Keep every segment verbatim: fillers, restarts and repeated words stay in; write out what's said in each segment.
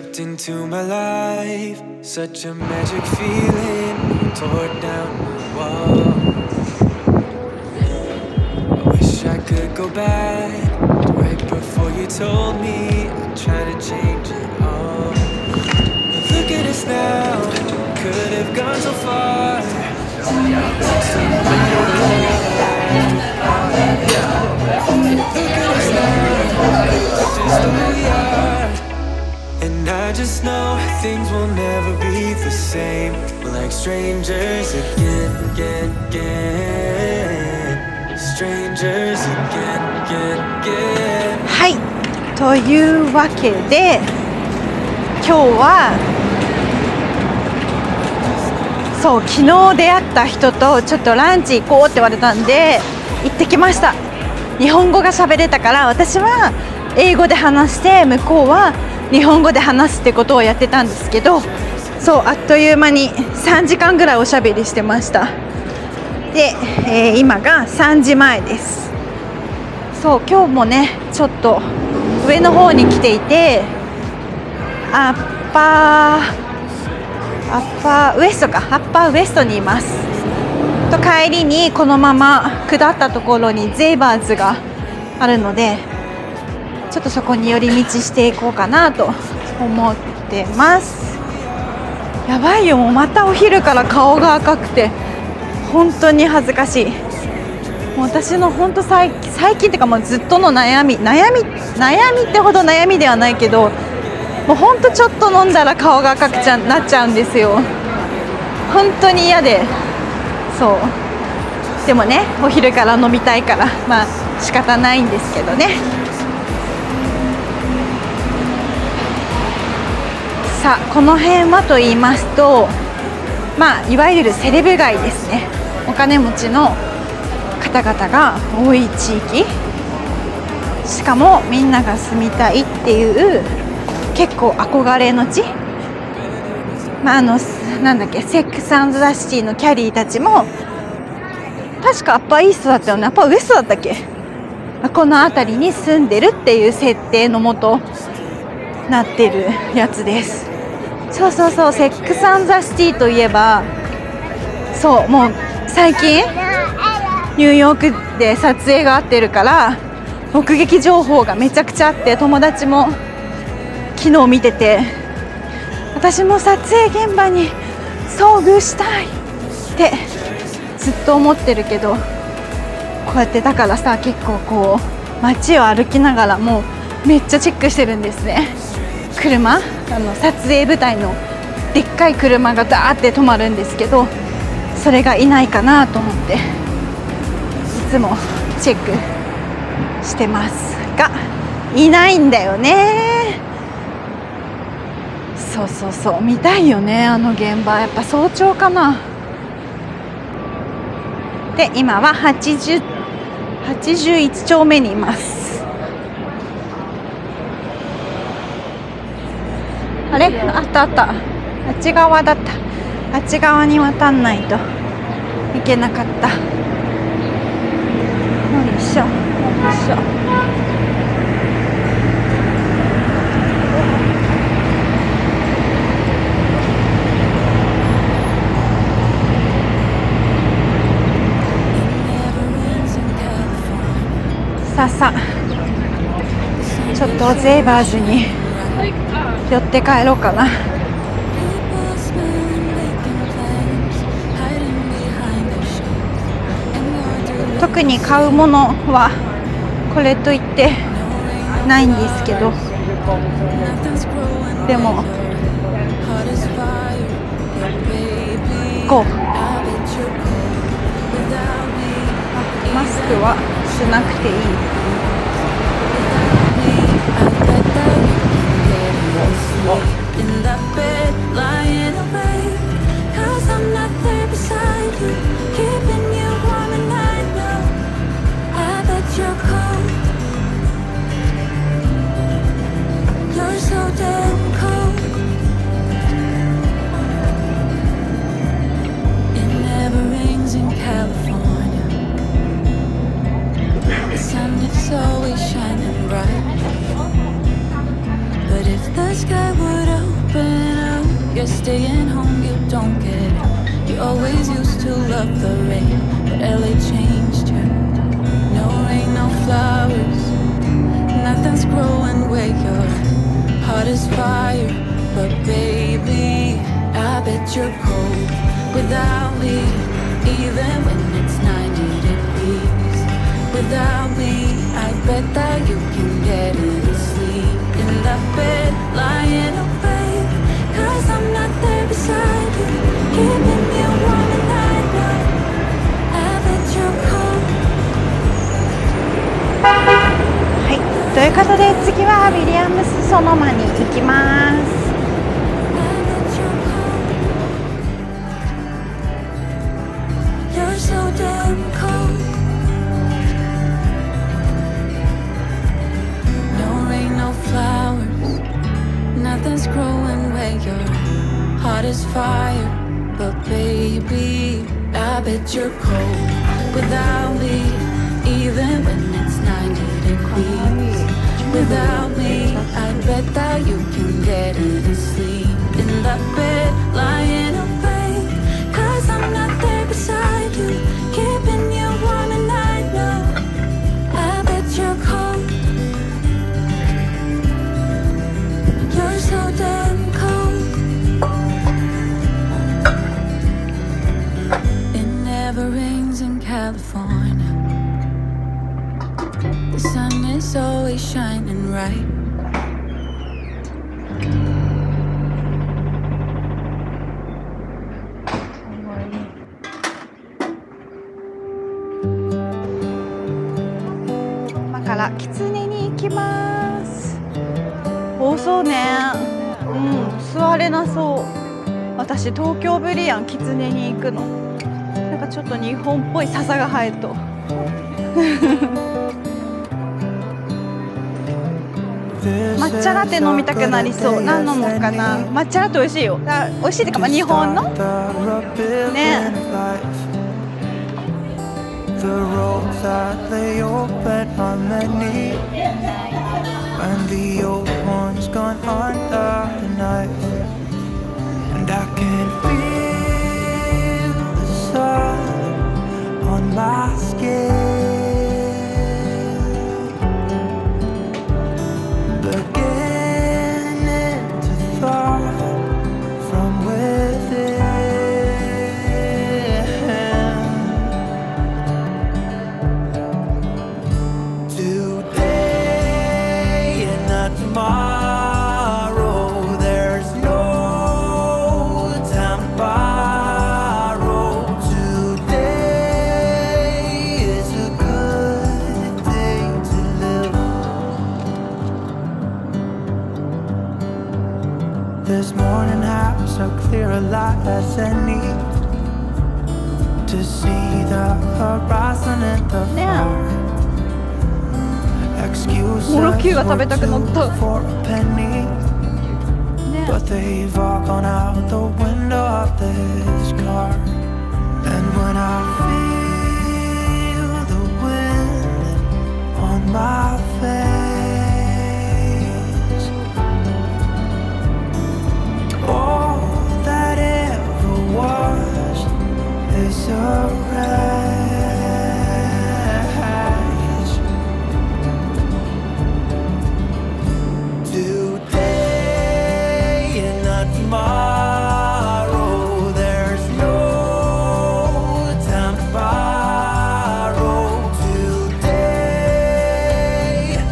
stepped into my life, such a magic feeling, tore down my walls. I wish I could go back to right before you told me I'd try to change it all. Look at us now, could have gone so far. Look at us now, just who we are. And I just know things will never be the same. We're like strangers again, again, again. Strangers again, again, again. はい、というわけで今日はそう昨日出会った人とちょっとランチ行こうって言われたんで行ってきました。日本語が喋れたから私は英語で話して向こうは日本語で話すってことをやってたんですけど、そうあっという間にさんじかんぐらいおしゃべりしてました。で、えー、今がさんじまえです。そう今日もねちょっと上の方に来ていてアッパーアッパーウエストかアッパーウエストにいます。と帰りにこのまま下ったところにゼイバーズがあるのでちょっとそこに寄り道していこうかなと思ってます。やばいよ、もうまたお昼から顔が赤くて本当に恥ずかしい。もう私の本当最近最近っていうかもうずっとの悩み悩み悩みってほど悩みではないけどもう本当ちょっと飲んだら顔が赤くちゃなっちゃうんですよ。本当に嫌で、そうでもねお昼から飲みたいからまあ仕方ないんですけどね。さあこの辺はと言いますとまあいわゆるセレブ街ですね。お金持ちの方々が多い地域、しかもみんなが住みたいっていう結構憧れの地、まああのなんだっけセックス&ザ・シティのキャリーたちも確かアッパーイーストだったよね。アッパーウエストだったっけ。この辺りに住んでるっていう設定のもとなってるやつです。そうそうそう、セックス&ザ・シティといえばそうもう最近ニューヨークで撮影があってるから目撃情報がめちゃくちゃあって、友達も昨日見てて私も撮影現場に遭遇したいってずっと思ってるけど、こうやってだからさ結構こう街を歩きながらもうめっちゃチェックしてるんですね。車あの撮影部隊のでっかい車がダーって止まるんですけど、それがいないかなと思っていつもチェックしてますがいないんだよね。そうそうそう見たいよねあの現場。やっぱ早朝かな。で今ははちじゅう、はちじゅういち丁目にいます。あれあったあった、あっち側だった。あっち側に渡んないといけなかった。よいしょよいしょ。さあさあちょっとゼイバーズに寄って帰ろうかな。特に買うものはこれといってないんですけど、でもゴーマスクはしなくていい。 In that bed, lying awake, 'cause I'm not there beside you, keeping you warm and I know, I bet you're cold, you're so damn cold. It never rains in California, the sun is always shining bright, but if the sky would You're staying home, you don't get it. You always used to love the rain, but L A changed you. No rain, no flowers, nothing's growing where your heart is fire. But baby, I bet you're cold without me, even when it's ninety degrees. Without me, I bet that you can get to sleep in that bed, lying awake. Cause I'm not there beside you, keeping you warm at night now. I bet you're cold. はい、ということで次はウィリアムスソノマに行きます。 So damn cold. No rain, no flowers, nothing's growing where your heart is fire. But baby, I bet you're cold without me, even when it's ninety degrees. Without me, I bet that you can get to sleep in that bed, lying awake. Cause I'm not there beside you, keeping you warm at night now. I bet you're cold. You're so damn cold. It never rains in California. The sun is always shining bright. キツネに行きます。多そうね。うん、座れなそう。私東京ブリアンキツネに行くの。なんかちょっと日本っぽい笹が生えと。抹茶ラテ飲みたくなりそう。何飲もうかな。抹茶ラテ美味しいよ。あ、美味しいってか、まあ日本のね。 The roads that lay open are many, and the old one's gone under the knife. And I can feel the sun on my skin, beginning to thaw from within. Tomorrow, there's no time to borrow. Today is a good day to live. This morning has so clear a light as any to see the horizon and the fire. モロキューが食べたくなった。ね。 But they've all gone out the window of this car. And when I feel the wind on my face, all that ever was is a wreck. Tomorrow, there's no time to borrow. Today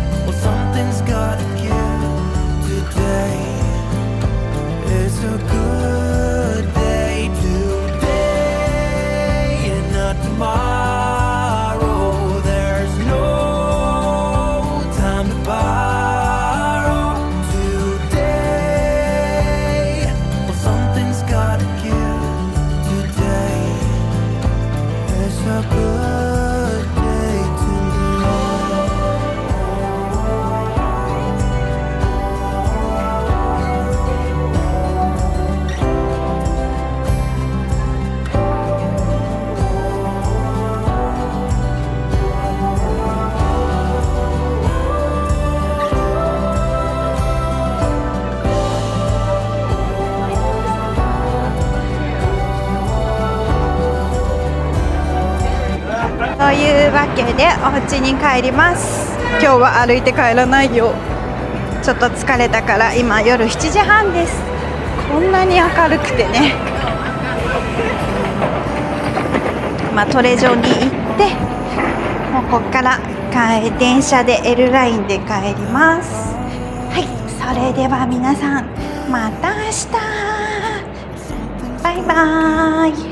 休でお家に帰ります。今日は歩いて帰らないよ。ちょっと疲れたから今夜しちじはんです。こんなに明るくてね、まあ、トレジョに行ってもうこっから帰電車で L ラインで帰ります。はい、それでは皆さんまた明日、バイバーイ。